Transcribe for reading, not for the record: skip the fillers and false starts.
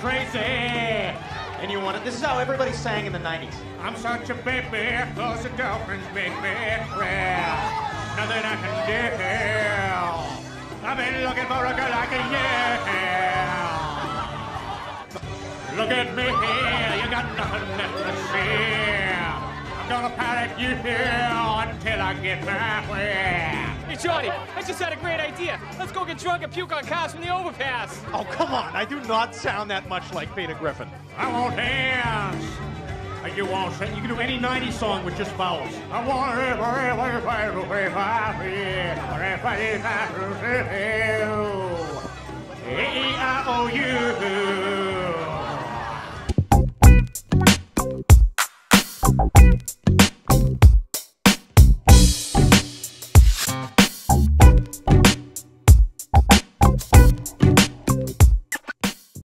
crazy. And you want it. This is how everybody sang in the 90s. I'm such a baby, cause the girlfriends make me cry. Nothing I can do. I've been looking for a girl like a yeah. Look at me here, you got nothing left to see. I'm gonna pirate you here until I get my way. Hey, Johnny, I just had a great idea. Let's go get drunk and puke on cars from the overpass. Oh, come on. I do not sound that much like Peter Griffin. I want dance. You want sing. You can do any 90s song with just vowels. I want E-I-O-U.